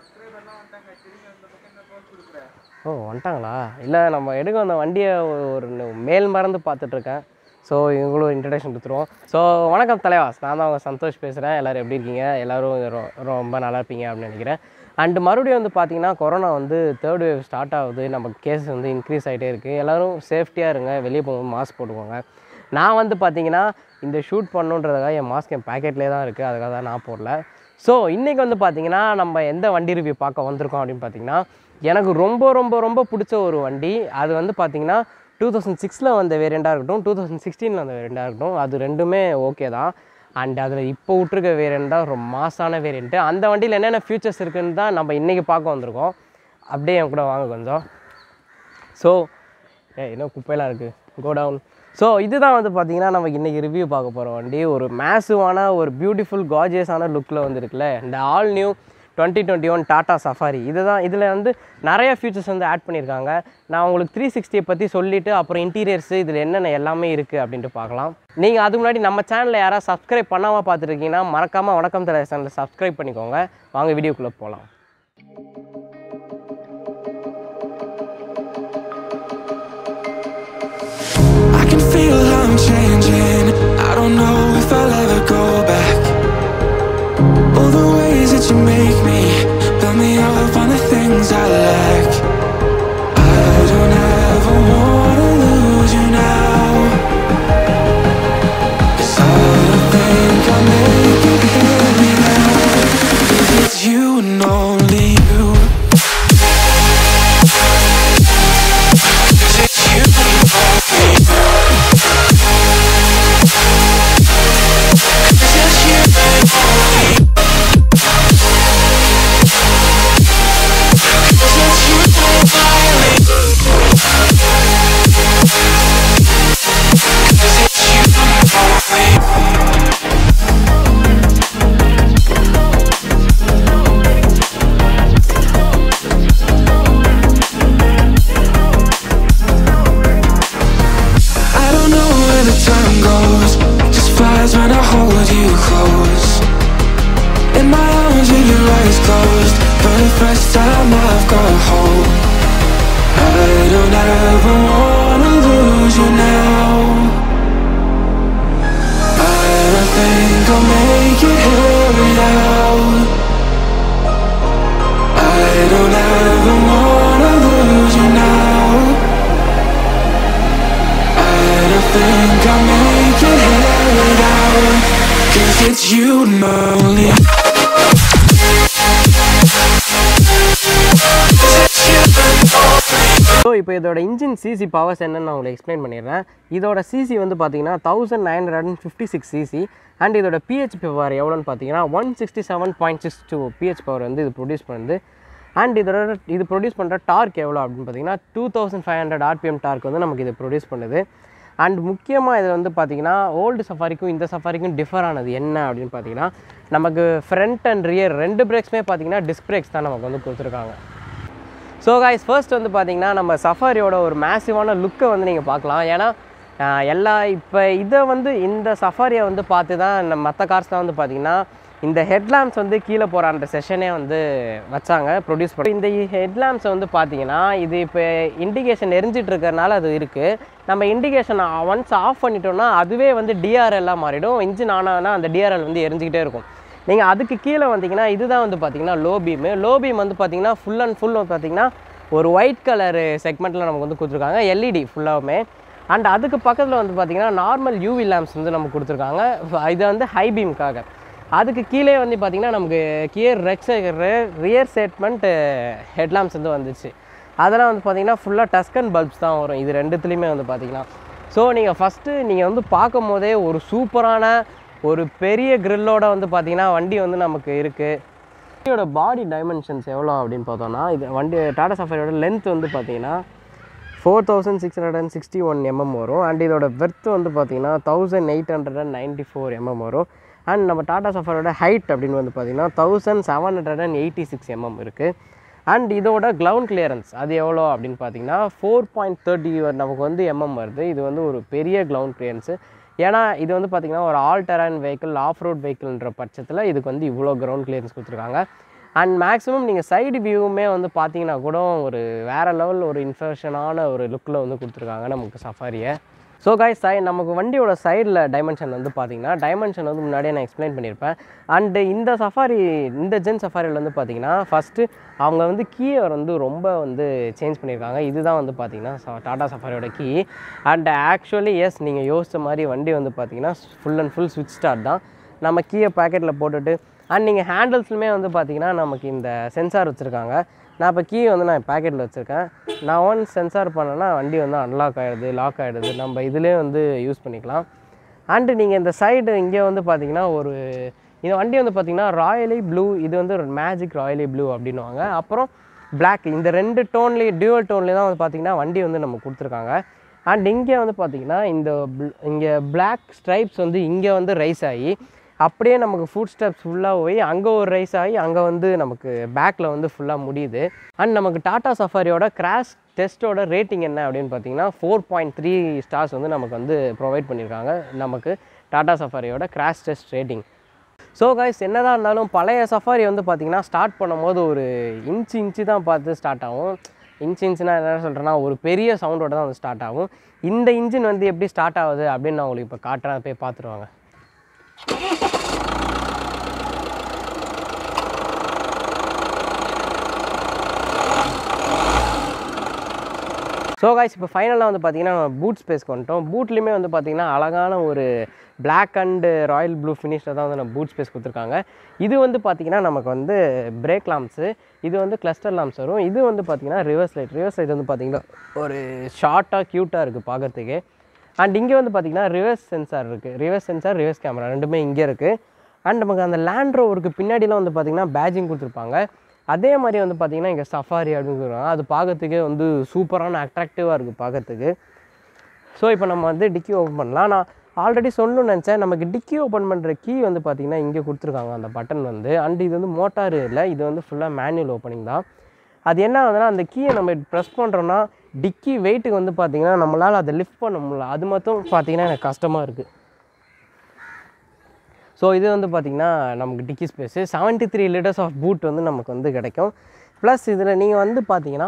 ஓ வந்துட்டாங்களா? இல்லை நம்ம எடுக்க அந்த வண்டியை ஒரு மேல் மறந்து பார்த்துட்ருக்கேன். ஸோ இவங்களும் இன்ட்ரடக்ஷன் கொடுத்துருவோம். ஸோ வணக்கம் தலைவாஸ், நான் தான் அவங்க சந்தோஷ் பேசுகிறேன். எல்லோரும் எப்படி இருக்கீங்க? எல்லோரும் ரொம்ப நல்லா இருப்பீங்க அப்படின்னு நினைக்கிறேன். அண்டு மறுபடியும் வந்து பார்த்திங்கன்னா கொரோனா வந்து 3rd வேவ் ஸ்டார்ட் ஆகுது. நம்ம கேஸ் வந்து இன்க்ரீஸ் ஆகிட்டே இருக்குது. எல்லோரும் சேஃப்டியாக இருங்க, வெளியே போகும்போது மாஸ்க் போட்டுக்கோங்க. நான் வந்து பார்த்திங்கன்னா இந்த ஷூட் பண்ணுன்றதுக்காக என் மாஸ்க் என் பேக்கெட்லேயே தான் இருக்குது, அதுக்காக தான் நான் போடல. ஸோ இன்றைக்கி வந்து பார்த்திங்கன்னா நம்ம எந்த வண்டி ரிவ்யூ பார்க்க வந்திருக்கோம் அப்படின்னு பார்த்திங்கன்னா, எனக்கு ரொம்ப ரொம்ப ரொம்ப பிடிச்ச ஒரு வண்டி. அது வந்து பார்த்திங்கன்னா 2006 வந்த வேரியண்ட்டாக இருக்கட்டும், 2016 வந்த வேரியண்ட்டாக இருக்கட்டும், அது ரெண்டுமே ஓகே தான். அண்ட் அதில் இப்போ விட்ருக்க வேரியண்ட் தான் ரொம்ப மாசான வேரியண்ட்டு. அந்த வண்டியில் என்னென்ன ஃபியூச்சர்ஸ் இருக்குதுன்னு தான் நம்ம இன்றைக்கி பார்க்க வந்திருக்கோம். அப்படியே என் கூட வாங்க கொஞ்சம். ஸோ இன்னும் குப்பையெல்லாம் இருக்குது, கோ டவுன். ஸோ இதுதான் வந்து பார்த்திங்கன்னா நம்ம இன்றைக்கி ரிவ்யூ பார்க்க போகிற வண்டி. ஒரு மேசிவான ஒரு பியூட்டிஃபுல் கார்ஜியஸான லுக்கில் வந்துருக்குல்ல இந்த ஆல் நியூ 2021 டாட்டா சஃபாரி. இதில் வந்து நிறைய ஃபியூச்சர்ஸ் வந்து ஆட் பண்ணியிருக்காங்க. நான் உங்களுக்கு 360 பற்றி சொல்லிவிட்டு அப்புறம் இன்டீரியர்ஸு இதில் என்னென்ன எல்லாமே இருக்குது அப்படின்ட்டு பார்க்கலாம். நீங்கள் அதுக்கு முன்னாடி நம்ம சேனலில் யாராவது சப்ஸ்கிரைப் பண்ணாமல் பார்த்துருக்கீங்கன்னா மறக்காமல் வணக்கம் தலை சேனலில் சப்ஸ்கிரைப் பண்ணிக்கோங்க. வாங்க வீடியோக்குள்ளே போகலாம். You make me, build me up on the things I lack. I don't ever wanna lose you now, 'cause I don't think I'll make it here now, 'cause it's you and only you. First time I've got home, I don't ever wanna lose you now. I don't think I'll make it here now. I don't ever wanna lose you now. I don't think I'll make it here now, 'cause it's you and only. So இப்போ இதோட engine CC powers என்னன்னு நான் உங்களுக்கு explain பண்ணிடுறேன். இதோட CC வந்து பார்த்தீங்கன்னா 1956 CC. And இதோட பிஹெச் பவர் எவ்வளோன்னு பார்த்தீங்கன்னா 167.62 பிஹெச் பவர் வந்து இது ப்ரொடியூஸ் பண்ணுது. அண்ட் இது ப்ரொடியூஸ் பண்ணுற டார்க் எவ்வளோ அப்படின்னு பார்த்தீங்கன்னா 2500 RPM டார்க் வந்து நமக்கு இது ப்ரொடியூஸ் பண்ணுது. அண்ட் முக்கியமாக இதில் வந்து பார்த்திங்கன்னா ஓல்டு சஃபாரிக்கும் இந்த சஃபாரிக்கும் டிஃபர் ஆனது என்ன அப்படின்னு பார்த்தீங்கன்னா, நமக்கு ஃப்ரண்ட் அண்ட் ரியர் ரெண்டு பிரேக்ஸுமே பார்த்திங்கன்னா டிஸ்க் பிரேக்ஸ் தான் நமக்கு வந்து கொடுத்துருக்காங்க. ஸோ கைஸ் ஃபர்ஸ்ட் வந்து பார்த்திங்கன்னா நம்ம சஃபாரியோட ஒரு மேசிவான லுக்கை வந்து நீங்கள் பார்க்கலாம். ஏன்னா இப்போ இதை வந்து இந்த சஃபாரியை வந்து பார்த்து தான் மற்ற கார்ஸ்லாம் வந்து பார்த்திங்கன்னா இந்த ஹெட்லாம்ப்ஸ் வந்து கீழே போகிற அந்த செஷனே வந்து வச்சாங்க ப்ரொடியூஸ் பண்ணி. இந்த ஹெட்லாம்ப்ஸை வந்து பார்த்திங்கன்னா இது இப்போ இண்டிகேஷன் எரிஞ்சிட்டு இருக்கிறனால அது இருக்குது. நம்ம இண்டிகேஷன் ஒன்ஸ் ஆஃப் பண்ணிட்டோம்னா அதுவே வந்து டிஆர்எல்லாம் மாறிடும். இன்ஜின் ஆனானா அந்த டிஆர்எல் வந்து எரிஞ்சிக்கிட்டே இருக்கும். நீங்கள் அதுக்கு கீழே வந்தீங்கன்னா இதுதான் வந்து பார்த்திங்கன்னா லோ பீம் வந்து பார்த்திங்கன்னா ஃபுல் அண்ட் ஃபுல் பார்த்திங்கன்னா ஒரு ஒயிட் கலர் செக்மெண்ட்டில் நமக்கு வந்து கொடுத்துருக்காங்க, எல்இடி ஃபுல்லாகவுமே. அண்ட் அதுக்கு பக்கத்தில் வந்து பார்த்திங்கன்னா நார்மல் யூவி லேம்ப்ஸ் வந்து நமக்கு கொடுத்துருக்காங்க. இது வந்து ஹை பீமுக்காக. அதுக்கு கீழே வந்து பார்த்திங்கன்னா நமக்கு ரியர் செட்மெண்ட் ஹெட்லாம்ப்ஸ் வந்து வந்துச்சு. அதெல்லாம் வந்து பார்த்திங்கன்னா ஃபுல்லாக டஸ்கன் பல்ப்ஸ் தான் வரும் இது ரெண்டுத்துலேயுமே வந்து பார்த்திங்கன்னா. ஸோ நீங்கள் ஃபஸ்ட்டு நீங்கள் வந்து பார்க்கும் போதே ஒரு சூப்பரான ஒரு பெரிய கிரில்லோட வந்து பார்த்திங்கன்னா வண்டி வந்து நமக்கு இருக்குது. வண்டியோட பாடி டைமென்ஷன்ஸ் எவ்வளோ அப்படின்னு பார்த்தோன்னா, இது வண்டி டாடா சஃபாரியோட லென்த் வந்து பார்த்திங்கன்னா 4661 mm வரும். அண்ட் இதோட வெர்த் வந்து பார்த்திங்கன்னா 1894 mm வரும். அண்ட் நம்ம டாடா சஃபாரியோட ஹைட் அப்படின்னு வந்து பார்த்திங்கன்னா 1786 mm இருக்குது. அண்ட் இதோட கிரவுண்ட் கிளியரன்ஸ் அது எவ்வளோ அப்படின்னு பார்த்தீங்கன்னா 4.30 நமக்கு வந்து எம்எம் வருது. இது வந்து ஒரு பெரிய கிரவுண்ட் கிளியரன்ஸு. ஏன்னா இது வந்து பார்த்திங்கன்னா ஒரு all terrain vehicle, off road வெஹிக்கிள்ன்ற பட்சத்தில் இதுக்கு வந்து இவ்வளோ கிரவுண்ட் கிளியரன்ஸ் கொடுத்துருக்காங்க. அண்ட் மேக்ஸிமம் நீங்கள் சைடு வியூவுமே வந்து பார்த்தீங்கன்னா கூட ஒரு வேறு லெவல் ஒரு இன்ஃபர்ஷனான ஒரு லுக்கில் வந்து கொடுத்துருக்காங்க நமக்கு சஃபாரியை. ஸோ காய்ஸ் நமக்கு வண்டியோட சைடில் டைமென்ஷன் வந்து பார்த்தீங்கன்னா டைமென்ஷன் வந்து முன்னாடியே நான் எக்ஸ்பிளைன் பண்ணியிருப்பேன். அண்டு இந்த சஃபாரி இந்த ஜென் சஃபாரியில் வந்து பார்த்தீங்கன்னா ஃபஸ்ட்டு அவங்க வந்து கீயை வந்து ரொம்ப வந்து சேஞ்ச் பண்ணியிருக்காங்க. இதுதான் வந்து பார்த்தீங்கன்னா டாடா சஃபாரியோட கீ. அண்ட் ஆக்சுவலி எஸ் நீங்கள் யோசித்த மாதிரி வண்டி வந்து பார்த்தீங்கன்னா ஃபுல் அண்ட் ஃபுல் ஸ்விட்ச் ஸ்டார்ட் தான். நம்ம கீயை பேக்கெட்டில் போட்டுட்டு அண்ட் நீங்கள் ஹேண்டில்ஸ்லுமே வந்து பார்த்தீங்கன்னா நமக்கு இந்த சென்சார் வச்சுருக்காங்க. நான் இப்போ கீ வந்து நான் பேக்கெட்டில் வச்சுருக்கேன். நான் ஒன்ஸ் சென்சார் பண்ணேன்னா வண்டி வந்து அன்லாக் ஆகிடுது, லாக் ஆகிடுது. நம்ம இதிலே வந்து யூஸ் பண்ணிக்கலாம். அண்டு நீங்கள் இந்த சைடு இங்கே வந்து பார்த்தீங்கன்னா இந்த வண்டி வந்து பார்த்தீங்கன்னா ராயலி ப்ளூ, இது வந்து ஒரு மேஜிக் ராயலி ப்ளூ அப்படின்னுவாங்க. அப்புறம் பிளாக், இந்த 2 டோன்லேயே டியூவல் டோன்லேயே தான் வந்து பார்த்தீங்கன்னா வண்டி வந்து நம்ம கொடுத்துருக்காங்க. அண்ட் இங்கே வந்து பார்த்தீங்கன்னா இங்கே பிளாக் ஸ்ட்ரைப்ஸ் வந்து இங்கே வந்து ரைஸ் ஆகி அப்படியே நமக்கு ஃபுட் ஸ்டெப்ஸ் ஃபுல்லாக போய் அங்கே ஒரு ரைஸ் ஆகி அங்கே வந்து நமக்கு பேக்கில் வந்து ஃபுல்லாக முடியுது. அண்ட் நமக்கு டாடா சஃபாரியோட கிராஷ் டெஸ்ட்டோட ரேட்டிங் என்ன அப்படின்னு பார்த்தீங்கன்னா 4.3 ஸ்டார்ஸ் வந்து நமக்கு வந்து ப்ரொவைட் பண்ணியிருக்காங்க நமக்கு டாடா சஃபாரியோட crash test rating. So guys என்னதான் இருந்தாலும் பழைய சஃபாரி வந்து பார்த்திங்கன்னா ஸ்டார்ட் பண்ணும்போது ஒரு இன்ச்சு தான் பார்த்து ஸ்டார்ட் ஆகும். இன்ச்சுனா என்ன சொல்கிறேன்னா ஒரு பெரிய சவுண்டோட தான் வந்து ஸ்டார்ட் ஆகும். இந்த இன்ஜின் வந்து எப்படி ஸ்டார்ட் ஆகுது அப்படின்னு நான் உங்களுக்கு இப்போ காட்டுறேன், போய் பார்த்துருவாங்க. ஸோ கைஸ் இப்போ ஃபைனலாக வந்து பார்த்திங்கன்னா பூட் ஸ்பேஸ்க்கு வந்துட்டோம். பூட்லேயுமே வந்து பார்த்திங்கன்னா அழகான ஒரு பிளாக் அண்டு ராயல் ப்ளூ ஃபினிஷில் தான் வந்து நம்ம பூட் ஸ்பேஸ் கொடுத்துருக்காங்க. இது வந்து பார்த்திங்கன்னா நமக்கு வந்து பிரேக் லாம்ப்ஸு, இது வந்து கிளஸ்டர் லாம்ப்ஸ் வரும். இது வந்து பார்த்திங்கன்னா ரிவர்ஸ் லைட் வந்து பார்த்திங்கன்னா ஒரு ஷார்ட்டாக க்யூட்டாக இருக்குது பார்க்குறதுக்கு. அண்ட் இங்கே வந்து பார்த்திங்கன்னா ரிவர்ஸ் சென்சார், ரிவர்ஸ் கேமரா ரெண்டுமே இங்கே இருக்குது. அண்ட் நமக்கு அந்த லேண்ட் ரோவருக்கு பின்னாடிலாம் வந்து பார்த்திங்கன்னா பேஜிங் கொடுத்துருப்பாங்க. அதே மாதிரி வந்து பார்த்திங்கன்னா இங்கே சஃபாரி அப்படின்னு சொல்லுவாங்க. அது பார்க்கறதுக்கே வந்து சூப்பரான அட்ராக்டிவாக இருக்குது பார்க்கறதுக்கு. ஸோ இப்போ நம்ம வந்து டிக்கி ஓப்பன் பண்ணலாம். நான் ஆல்ரெடி சொல்லணும்னு நினச்சேன், நமக்கு டிக்கி ஓப்பன் பண்ணுற கீ வந்து பார்த்திங்கன்னா இங்கே கொடுத்துருக்காங்க அந்த பட்டன் வந்து. அண்ட் இது வந்து மோட்டார் இல்லை, இது வந்து ஃபுல்லாக மேனுவல் ஓப்பனிங் தான். அது என்ன ஆகுதுன்னா அந்த கீயை நம்ம ப்ரெஸ் பண்ணுறோன்னா டிக்கி வெயிட்டுக்கு வந்து பார்த்திங்கன்னா நம்மளால் அதை லிஃப்ட் பண்ண முடியல. அது மட்டும் பார்த்திங்கன்னா எனக்கு கஷ்டமாக இருக்குது. ஸோ இது வந்து பார்த்திங்கன்னா நமக்கு dicky space 73 litres of boot வந்து நமக்கு வந்து கிடைக்கும். ப்ளஸ் இதில் நீங்கள் வந்து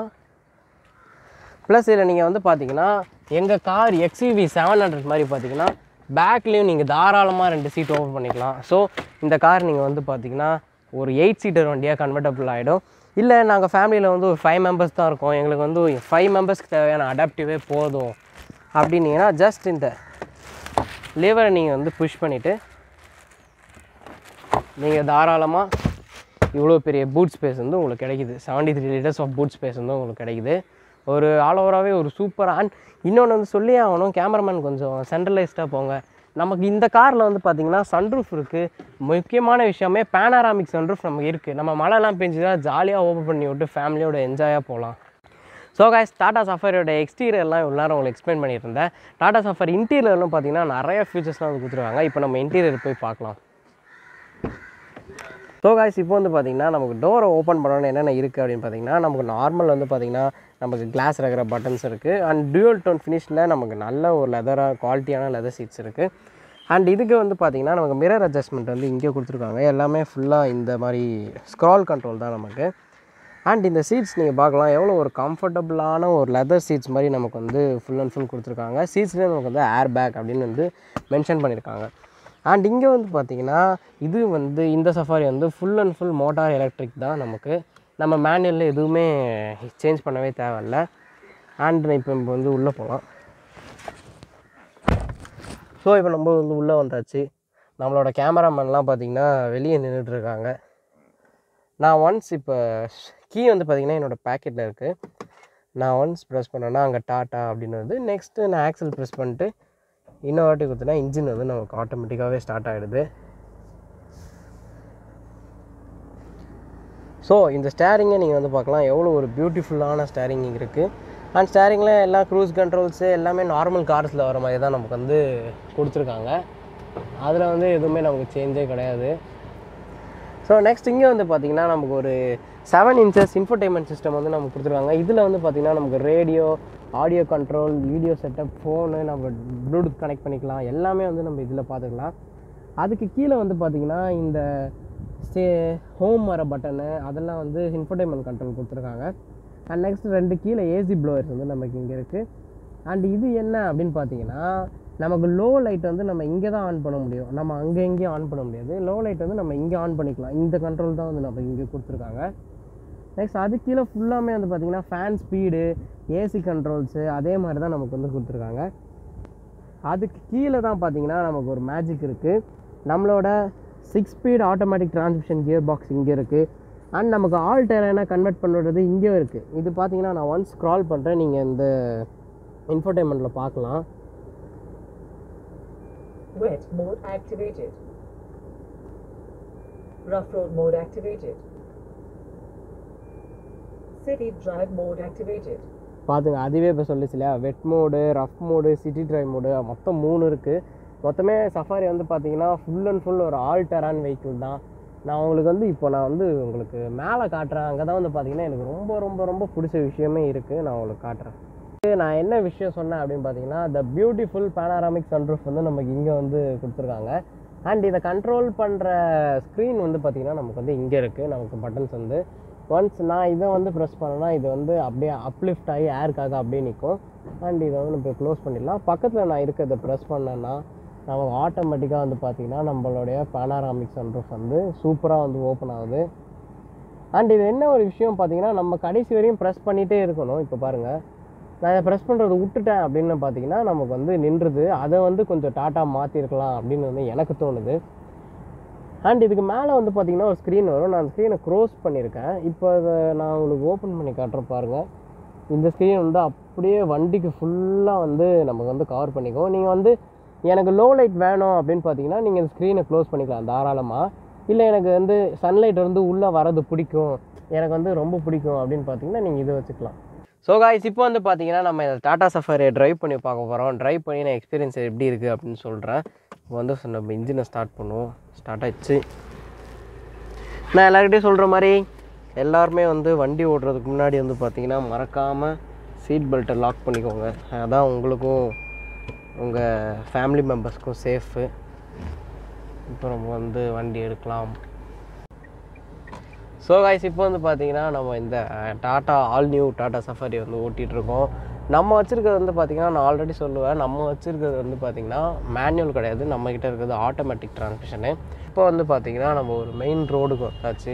பார்த்தீங்கன்னா எங்கள் கார் XUV 700 மாதிரி பார்த்தீங்கன்னா பேக்லேயும் நீங்கள் தாராளமாக 2 சீட் ஓப்பன் பண்ணிக்கலாம். ஸோ இந்த கார் நீங்கள் வந்து பார்த்திங்கன்னா ஒரு 8 சீட்டர் வண்டியாக கன்வெர்டபுள் ஆகிடும். இல்லை நாங்கள் ஃபேமிலியில் வந்து ஒரு 5 மெம்பர்ஸ் தான் இருக்கோம், எங்களுக்கு வந்து 5 மெம்பர்ஸ்க்கு தேவையான அடாப்டிவே போதும் அப்படின்னீங்கன்னா ஜஸ்ட் இந்த லிவரை நீங்கள் வந்து புஷ் பண்ணிவிட்டு நீங்கள் தாராளமாக இவ்வளோ பெரிய பூட் ஸ்பேஸ் வந்து உங்களுக்கு கிடைக்குது. 73 லிட்டர்ஸ் ஆஃப் பூட் ஸ்பேஸ் வந்து உங்களுக்கு கிடைக்குது. ஒரு ஆல் ஓவராகவே ஒரு சூப்பர். அண்ட் இன்னொன்று வந்து சொல்லியே ஆகணும், கேமராமேன் கொஞ்சம் சென்ட்ரலைஸ்டாக போங்க. நமக்கு இந்த காரில் வந்து பார்த்திங்கன்னா சன்ரூஃப் இருக்குது. முக்கியமான விஷயமே பேனாராமிக் சன்ரூஃப் நமக்கு இருக்குது. நம்ம மழைலாம் பெஞ்சுதா ஜாலியாக ஓப்பன் பண்ணி விட்டு ஃபேமிலியோட என்ஜாயாக போகலாம். ஸோ கைஸ் டாடா சஃபாரியோட எக்ஸ்டீரியர்லாம் இவ்வளோ நேரம் உங்களுக்கு எக்ஸ்பிளைன் பண்ணிட்டு இருந்தேன். டாடா சஃபாரி இன்டீரியர்லாம் பார்த்திங்கன்னா நிறைய ஃபீச்சர்ஸ்லாம் வந்து கொடுத்துருவாங்க. இப்போ நம்ம இன்டீரியர் போய் பார்க்கலாம். ஸோ காய்ஸ் இப்போ வந்து பார்த்திங்கன்னா நமக்கு டோரை ஓப்பன் பண்ணணும்னு என்னென்ன இருக்குது அப்படின்னு பார்த்திங்கன்னா நமக்கு நார்மல் வந்து பார்த்திங்கன்னா நமக்கு கிளாஸ் இருக்கிற பட்டன்ஸ் இருக்குது. அண்ட் டியூவல் டோன் ஃபினிஷில் நமக்கு நல்ல ஒரு குவாலிட்டியான லெதர் சீட்ஸ் இருக்குது. அண்ட் இதுக்கு வந்து பார்த்திங்கன்னா நமக்கு மிரர் அட்ஜஸ்ட்மெண்ட் வந்து இங்கே கொடுத்துருக்காங்க. எல்லாமே ஃபுல்லாக இந்த மாதிரி ஸ்க்ரால் கண்ட்ரோல் தான் நமக்கு. அண்ட் இந்த சீட்ஸ் நீங்கள் பார்க்கலாம் எவ்வளோ ஒரு கம்ஃபர்டபுளான ஒரு லெதர் சீட்ஸ் மாதிரி நமக்கு வந்து ஃபுல் அண்ட் ஃபுல் கொடுத்துருக்காங்க. சீட்ஸ்லேயே நமக்கு வந்து ஏர் பேக் அப்படின்னு வந்து மென்ஷன் பண்ணியிருக்காங்க. அண்ட் இங்கே வந்து பார்த்திங்கன்னா இது வந்து இந்த சஃபாரி வந்து full and full motor electric தான். நமக்கு நம்ம மேனுவலில் எதுவுமே சேஞ்ச் பண்ணவே தேவையில்லை. அண்ட் இப்போ வந்து உள்ளே போகலாம். ஸோ இப்போ நம்ம வந்து உள்ளே வந்தாச்சு. நம்மளோட கேமராமேன்லாம் பார்த்திங்கன்னா வெளியே நின்றுட்டுருக்காங்க. நான் ஒன்ஸ் இப்போ கீ வந்து பார்த்திங்கன்னா என்னோடய பேக்கெட்டில் இருக்குது. நான் ஒன்ஸ் ப்ரெஸ் பண்ணேன்னா அங்கே டாட்டா அப்படின்னு வருது. நெக்ஸ்ட்டு நான் ஆக்சல் ப்ரெஸ் பண்ணிட்டு இன்னொரு வாட்டி கொடுத்தனா இன்ஜின் வந்து நமக்கு ஆட்டோமேட்டிக்காகவே ஸ்டார்ட் ஆகிடுது. ஸோ இந்த ஸ்டேரிங்கை நீங்கள் வந்து பார்க்கலாம் எவ்வளோ ஒரு பியூட்டிஃபுல்லான ஸ்டேரிங் இருக்குது. அண்ட் ஸ்டேரிங்கில் எல்லா க்ரூஸ் கண்ட்ரோல்ஸு எல்லாமே நார்மல் கார்ஸில் வர மாதிரி தான் நமக்கு வந்து கொடுத்துருக்காங்க. அதில் வந்து எதுவுமே நமக்கு சேஞ்சே கிடையாது. ஸோ நெக்ஸ்ட் இங்கே வந்து பார்த்திங்கன்னா நமக்கு ஒரு 7 inches இன்ஃபோடெயின்மெண்ட் சிஸ்டம் வந்து நமக்கு கொடுத்துருக்காங்க. இதில் வந்து பார்த்திங்கன்னா நமக்கு radio, audio control, video setup, phone, நம்ம ப்ளூடூத் கனெக்ட் பண்ணிக்கலாம். எல்லாமே வந்து நம்ம இதில் பார்த்துக்கலாம். அதுக்கு கீழே வந்து பார்த்திங்கன்னா இந்த ஹோம் வர பட்டனு அதெல்லாம் வந்து இன்ஃபோடைன்மெண்ட் கண்ட்ரோல் கொடுத்துருக்காங்க. அண்ட் நெக்ஸ்ட் 2 கீழே ஏசி ப்ளோயர்ஸ் வந்து நமக்கு இங்கே இருக்குது. அண்ட் இது என்ன அப்படின்னு பார்த்தீங்கன்னா, நமக்கு லோ லைட் வந்து நம்ம இங்கே தான் ஆன் பண்ண முடியும், நம்ம அங்கே எங்கேயும் ஆன் பண்ண முடியாது. லோ லைட் வந்து நம்ம இங்கே ஆன் பண்ணிக்கலாம். இந்த கண்ட்ரோல் தான் வந்து நம்ம இங்கே கொடுத்துருக்காங்க. நெக்ஸ்ட் அது கீழே ஃபுல்லாமே வந்து பார்த்திங்கன்னா ஃபேன் ஸ்பீடு, ஏசி கண்ட்ரோல்ஸு அதே மாதிரி தான் நமக்கு வந்து கொடுத்துருக்காங்க. அதுக்கு கீழே தான் பார்த்திங்கன்னா நமக்கு ஒரு மேஜிக் இருக்குது. நம்மளோட 6 speed automatic transmission gear box இங்கே இருக்குது. அண்ட் நமக்கு ஆல் டெரெயினாக கன்வெர்ட் பண்ணுறது இங்கே இருக்குது. இது பார்த்திங்கன்னா நான் ஒன்ஸ் ஸ்க்ரால் பண்ணுறேன், நீங்கள் இந்த இன்ஃபோடைன்மெண்ட்டில் பார்க்கலாம். Wet mode activated. Rough road mode activated. City drive mode activated. பார்த்துங்க, அதுவே இப்போ சொல்லிச்சு இல்லையா, wet mode, rough mode, city drive mode, மொத்தம் 3 இருக்குது. மொத்தமே சஃபாரி வந்து பார்த்திங்கன்னா ஃபுல் அண்ட் ஃபுல் ஒரு ஆல் டெரான் வெஹிக்கிள் தான். நான் உங்களுக்கு வந்து இப்போ நான் வந்து உங்களுக்கு மேலே காட்டுறேன். அங்கே தான் வந்து பார்த்திங்கன்னா எனக்கு ரொம்ப ரொம்ப ரொம்ப பிடிச்ச விஷயமே இருக்குது. நான் உங்களுக்கு காட்டுறேன். நான் என்ன விஷயம் சொன்னேன் அப்படின்னு பார்த்தீங்கன்னா, த பியூட்டிஃபுல் பேனாராமிக் சன்ரூஃப் வந்து நமக்கு இங்கே வந்து கொடுத்துருக்காங்க. அண்ட் இதை கண்ட்ரோல் பண்ணுற ஸ்க்ரீன் வந்து பார்த்திங்கன்னா நமக்கு வந்து இங்கே இருக்குது. நமக்கு பட்டன்ஸ் வந்து ஒன்ஸ் நான் இதை வந்து ப்ரெஸ் பண்ணேன்னா இது வந்து அப்படியே அப்லிஃப்ட் ஆகி ஏருக்காக அப்படியே நிற்கும். அண்ட் இதை வந்து நம்ம க்ளோஸ் பண்ணிடலாம். பக்கத்தில் நான் இருக்கிறத ப்ரெஸ் பண்ணேன்னா நமக்கு ஆட்டோமேட்டிக்காக வந்து பார்த்திங்கன்னா நம்மளுடைய பேனாராமிக் சன்ரூஃப் வந்து சூப்பராக வந்து ஓப்பன் ஆகுது. அண்ட் இது என்ன ஒரு விஷயம் பார்த்திங்கன்னா, நம்ம கடைசி வரையும் ப்ரெஸ் பண்ணிகிட்டே இருக்கணும். இப்போ பாருங்கள், நான் இதை ப்ரெஸ் பண்ணுறது விட்டுட்டேன் அப்படின்னு பார்த்தீங்கன்னா நமக்கு வந்து நின்றுது. அதை வந்து கொஞ்சம் டாட்டா மாற்றிருக்கலாம் அப்படின்னு வந்து எனக்கு தோணுது. அண்ட் இதுக்கு மேலே வந்து பார்த்திங்கன்னா ஒரு ஸ்க்ரீன் வரும். நான் அந்த ஸ்க்ரீனை க்ளோஸ் பண்ணியிருக்கேன். இப்போ அதை நான் உங்களுக்கு ஓப்பன் பண்ணி காட்டுறேன் பாருங்கள். இந்த ஸ்க்ரீன் வந்து அப்படியே வண்டிக்கு ஃபுல்லாக வந்து நமக்கு வந்து கவர் பண்ணிக்கும். நீங்கள் வந்து எனக்கு லோ லைட் வேணும் அப்படின்னு பார்த்தீங்கன்னா நீங்கள் இந்த ஸ்க்ரீனை க்ளோஸ் பண்ணிக்கலாம் தாராளமாக. இல்லை எனக்கு வந்து சன்லைட் வந்து உள்ளே வரது பிடிக்கும், எனக்கு வந்து ரொம்ப பிடிக்கும் அப்படின்னு பார்த்தீங்கன்னா நீங்கள் இதை வச்சுக்கலாம். ஸோ காய்ஸ், இப்போ வந்து பார்த்தீங்கன்னா நம்ம இந்த டாடா சஃபாரியை ட்ரைவ் பண்ணி பார்க்க போகிறோம். ட்ரைவ் பண்ணி நான் எக்ஸ்பீரியன்ஸ் எப்படி இருக்குது அப்படின்னு சொல்கிறேன். இப்போ வந்து நம்ம இன்ஜினை ஸ்டார்ட் பண்ணுவோம். ஸ்டார்ட் ஆகிடுச்சு. நான் எல்லாருக்கிட்டையும் சொல்கிற மாதிரி எல்லாருமே வந்து வண்டி ஓட்டுறதுக்கு முன்னாடி வந்து பார்த்திங்கன்னா மறக்காமல் சீட் பெல்ட்டை லாக் பண்ணிக்கோங்க. அதான் உங்களுக்கும் உங்கள் ஃபேமிலி மெம்பர்ஸ்க்கும் சேஃபு. இப்போ நம்ம வந்து வண்டி எடுக்கலாம். ஸோ காய்ஸ், இப்போ வந்து பார்த்திங்கன்னா நம்ம இந்த Tata all new Tata Safari வந்து ஓட்டிகிட்ருக்கோம். நம்ம வச்சுருக்கிறது வந்து பார்த்திங்கன்னா நான் ஆல்ரெடி சொல்லுவேன், நம்ம வச்சுருக்கிறது வந்து பார்த்திங்கன்னா மேனுவல் கிடையாது, நம்மக்கிட்ட இருக்கிறது ஆட்டோமேட்டிக் டிரான்ஸ்மிஷனு. இப்போ வந்து பார்த்திங்கன்னா நம்ம ஒரு மெயின் ரோடுக்கு வந்தாச்சு.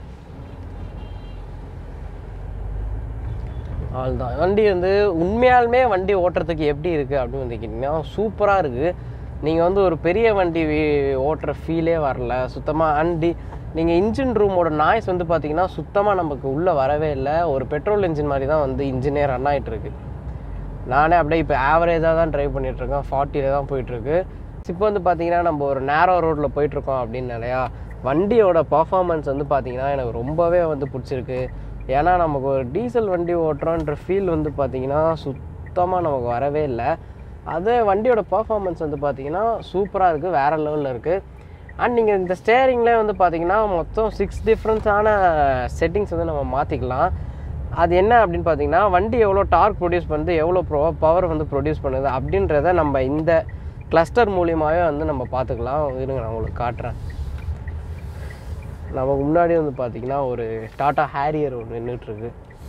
அவ்வளோதான். வண்டி வந்து உண்மையாலுமே வண்டி ஓட்டுறதுக்கு எப்படி இருக்குது அப்படின்னு வந்து கேட்டிங்கன்னா சூப்பராக இருக்குது. நீங்கள் வந்து ஒரு பெரிய வண்டி ஓட்டுற ஃபீலே வரல சுத்தமாக. அண்ட் நீங்கள் இன்ஜின் ரூமோட நாய்ஸ் வந்து பார்த்திங்கன்னா சுத்தமாக நமக்கு உள்ளே வரவே இல்லை. ஒரு பெட்ரோல் இன்ஜின் மாதிரி தான் வந்து இன்ஜினே ரன் ஆகிட்டுருக்கு. நானே அப்படியே இப்போ ஆவரேஜாக தான் ட்ரைவ் பண்ணிகிட்ருக்கேன், 40 தான் போயிட்டுருக்கு. இப்போ வந்து பார்த்திங்கன்னா நம்ம ஒரு நேரோ ரோட்டில் போயிட்டுருக்கோம் அப்படின்னு இல்லையா, வண்டியோட பர்ஃபார்மன்ஸ் வந்து பார்த்திங்கன்னா எனக்கு ரொம்பவே வந்து பிடிச்சிருக்கு. ஏன்னா நமக்கு ஒரு டீசல் வண்டி ஓட்டுறோன்ற ஃபீல் வந்து பார்த்திங்கன்னா சுத்தமாக நமக்கு வரவே இல்லை. அதே வண்டியோட பர்ஃபார்மன்ஸ் வந்து பார்த்திங்கன்னா சூப்பராக இருக்குது, வேறு லெவலில் இருக்குது. அண்ட் நீங்கள் இந்த ஸ்டேரிங்லேயே வந்து பார்த்திங்கன்னா மொத்தம் 6 டிஃப்ரெண்ட்ஸான செட்டிங்ஸ் வந்து நம்ம மாற்றிக்கலாம். அது என்ன அப்படின்னு பார்த்தீங்கன்னா, வண்டி எவ்வளோ டார்க் ப்ரொடியூஸ் பண்ணுது, எவ்வளோ பவர் வந்து ப்ரொடியூஸ் பண்ணுது அப்படின்றத நம்ம இந்த கிளஸ்டர் மூலியமாகவே வந்து நம்ம பார்த்துக்கலாம். இருங்க நான் உங்களுக்கு காட்டுறேன். நமக்கு முன்னாடி வந்து பார்த்திங்கன்னா ஒரு டாட்டா ஹேரியர் ஒன்று நின்றுட்டுருக்கு.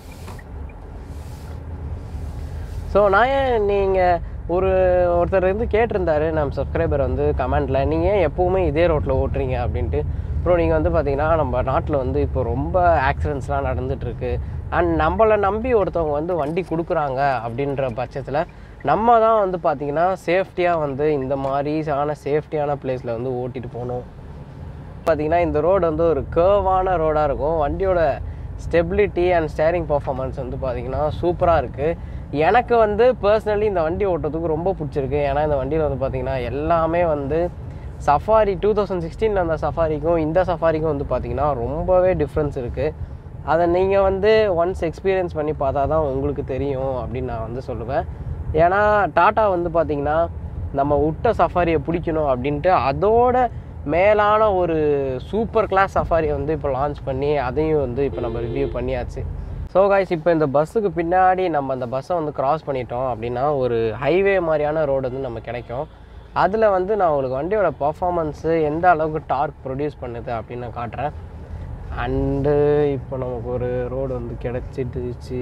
ஸோ நான் நீங்கள் ஒருத்தர் வந்து கேட்டிருந்தாரு நம்ம சப்ஸ்கிரைபர் வந்து கமெண்டில், நீங்கள் ஏன் எப்போவுமே இதே ரோட்டில் ஓட்டுறீங்க அப்படின்ட்டு. அப்புறம் நீங்கள் வந்து பார்த்திங்கன்னா நம்ம நாட்டில் வந்து இப்போ ரொம்ப ஆக்சிடென்ட்ஸ்லாம் நடந்துகிட்ருக்கு. அண்ட் நம்மளை நம்பி ஒருத்தவங்க வந்து வண்டி கொடுக்குறாங்க அப்படின்ற பட்சத்தில் நம்ம தான் வந்து பார்த்திங்கன்னா சேஃப்டியாக வந்து இந்த மாதிரியான சேஃப்டியான பிளேஸில் வந்து ஓட்டிகிட்டு போகணும். பார்த்திங்கன்னா இந்த ரோடு வந்து ஒரு கர்வான ரோடாக இருக்கும். வண்டியோட ஸ்டெபிலிட்டி அண்ட் ஸ்டேரிங் பர்ஃபார்மன்ஸ் வந்து பார்த்திங்கன்னா சூப்பராக இருக்குது. எனக்கு வந்து பர்சனலி இந்த வண்டி ஓட்டுறதுக்கு ரொம்ப பிடிச்சிருக்கு. ஏன்னா இந்த வண்டியில் வந்து பார்த்திங்கன்னா எல்லாமே வந்து சஃபாரி 2016 அந்த சஃபாரிக்கும் இந்த சஃபாரிக்கும் வந்து பார்த்திங்கன்னா ரொம்பவே டிஃப்ரென்ஸ் இருக்குது. அதை நீங்கள் வந்து ஒன்ஸ் எக்ஸ்பீரியன்ஸ் பண்ணி பார்த்தா தான் உங்களுக்கு தெரியும் அப்படின்னு நான் வந்து சொல்லுவேன். ஏன்னா டாட்டா வந்து பார்த்திங்கன்னா நம்ம விட்ட சஃபாரியை பிடிக்கணும் அப்படின்ட்டு அதோட மேலான ஒரு சூப்பர் கிளாஸ் சஃபாரியை வந்து இப்போ லான்ச் பண்ணி அதையும் வந்து இப்போ நம்ம ரிவ்யூ பண்ணியாச்சு. ஸோ காய்ஸ், இப்போ இந்த பஸ்ஸுக்கு பின்னாடி நம்ம அந்த பஸ்ஸை வந்து கிராஸ் பண்ணிட்டோம் அப்படின்னா ஒரு ஹைவே மாதிரியான ரோடு வந்து நம்ம கிடைக்கும். அதில் வந்து நான் உங்களுக்கு வண்டியோட பர்ஃபார்மன்ஸு எந்த அளவுக்கு டார்க் ப்ரொடியூஸ் பண்ணுது அப்படின்னு நான் காட்டுறேன். அண்டு இப்போ நமக்கு ஒரு ரோடு வந்து கிடச்சிடுச்சு.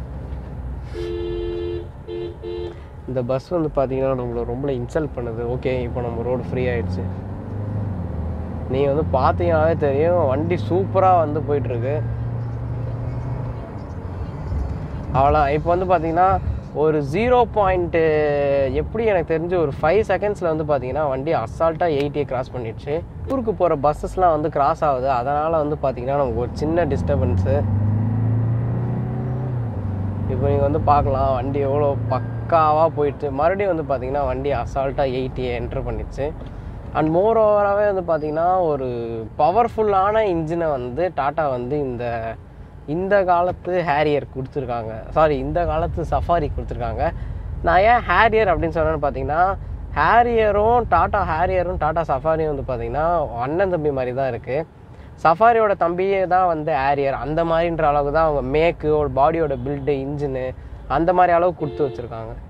இந்த பஸ் வந்து பார்த்திங்கன்னா நம்மளை ரொம்ப இன்சல்ட் பண்ணுது. ஓகே, இப்போ நம்ம ரோடு ஃப்ரீ ஆகிடுச்சு. நீங்கள் வந்து பார்த்தீங்கன்னாவே தெரியும் வண்டி சூப்பராக வந்து போயிட்டுருக்கு. அவ்வளோ இப்போ வந்து பார்த்திங்கன்னா ஒரு 0. எப்படி எனக்கு தெரிஞ்சு ஒரு 5 செகண்ட்ஸில் வந்து பார்த்திங்கன்னா வண்டி அசால்ட்டாக 80 கிராஸ் பண்ணிடுச்சு. ஊருக்கு போகிற பஸ்ஸஸ்லாம் வந்து கிராஸ் ஆகுது. அதனால் வந்து பார்த்திங்கன்னா நமக்கு ஒரு சின்ன டிஸ்டர்பன்ஸு. இப்போ நீங்கள் வந்து பார்க்கலாம் வண்டி எவ்வளோ பக்காவாக போயிடுச்சு. மறுபடியும் வந்து பார்த்திங்கன்னா வண்டி அசால்ட்டாக 80 என்ட்ரு பண்ணிடுச்சு. அண்ட் மோர் ஓவராகவே வந்து பார்த்திங்கன்னா ஒரு பவர்ஃபுல்லான இன்ஜினை வந்து டாட்டா வந்து இந்த காலத்து ஹேரியர் கொடுத்துருக்காங்க. இந்த காலத்து சஃபாரி கொடுத்துருக்காங்க. நான் ஏன் ஹேரியர் அப்படின்னு சொன்னேன்னு பார்த்தீங்கன்னா, டாட்டா சஃபாரியும் வந்து பார்த்திங்கன்னா அண்ணன் தம்பி மாதிரி தான் இருக்குது. சஃபாரியோட தம்பியே தான் வந்து ஹேரியர். அந்த மாதிரின்ற அளவுக்கு தான் அவங்க மேக்கு, ஒரு பாடியோட பில்டு, இன்ஜினு அந்த மாதிரி அளவுக்கு கொடுத்து வச்சுருக்காங்க.